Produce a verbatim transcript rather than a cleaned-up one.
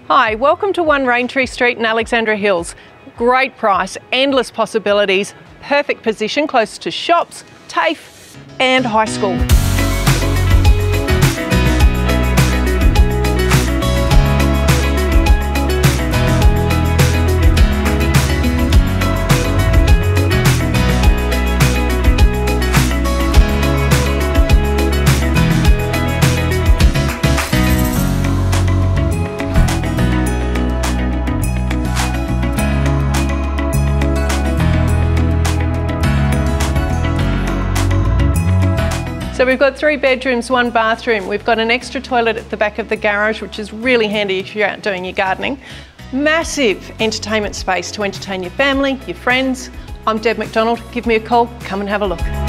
Hi, welcome to one Raintree Street in Alexandra Hills. Great price, endless possibilities, perfect position close to shops, TAFE and high school. So we've got three bedrooms, one bathroom. We've got an extra toilet at the back of the garage, which is really handy if you're out doing your gardening. Massive entertainment space to entertain your family, your friends. I'm Deb McDonald. Give me a call, come and have a look.